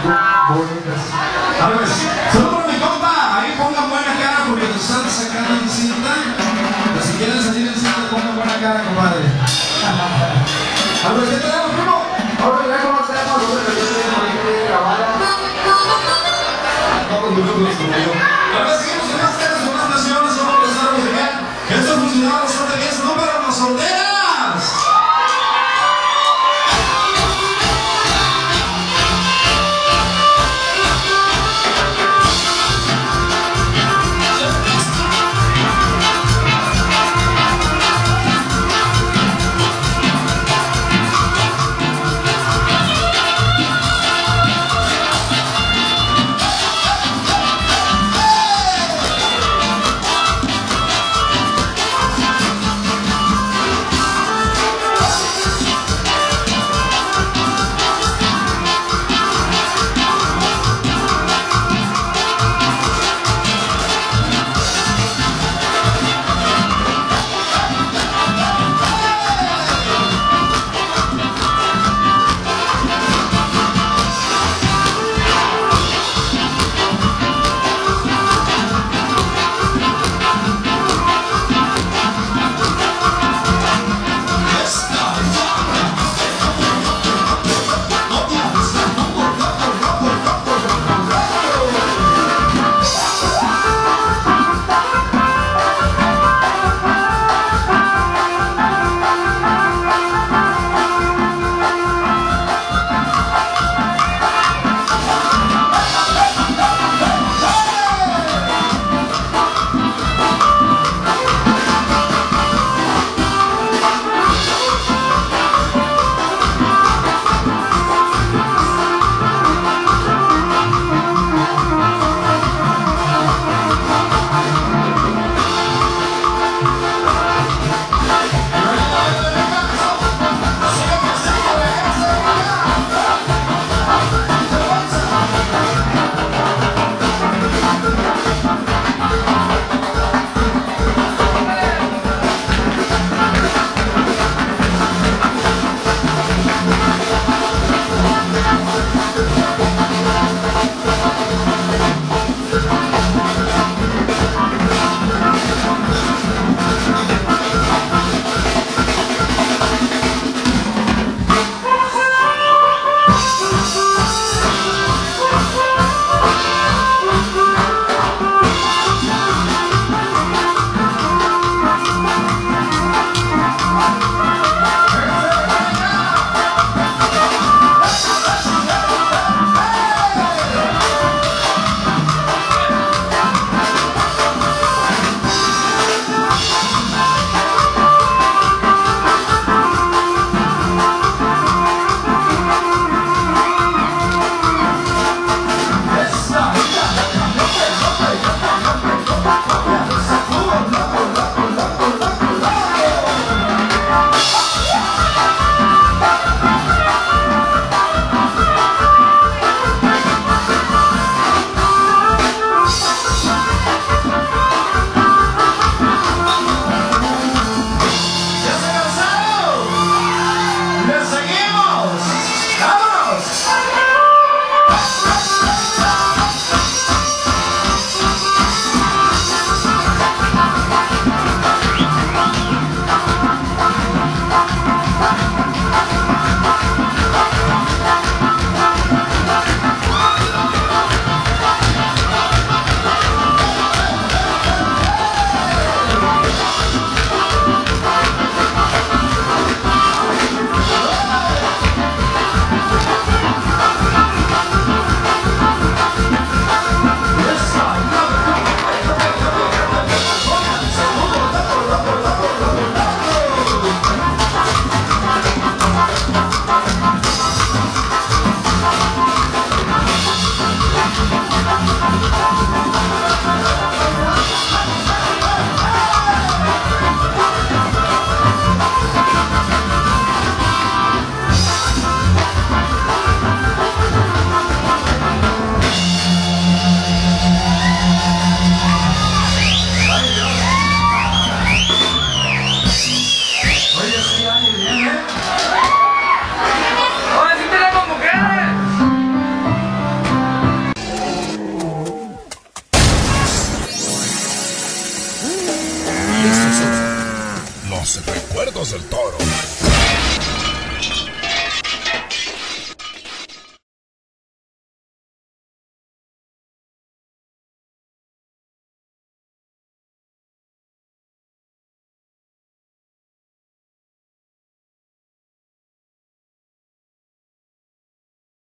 bonitas. A ver, saludos para mi compa. Ahí pongan buena cara porque nos están sacando en cinta. Pero si quieren salir en cinta, pongan buena cara, compadre. A ver, ¿qué tenemos, primo? Ahora ya conocemos los que de grabada. Todos los minutos como yo. Ahora seguimos con más temas, con más naciones, vamos a empezar a musical. Esto ha funcionado bastante bien, saludos para las solteras. Los recuerdos del toro.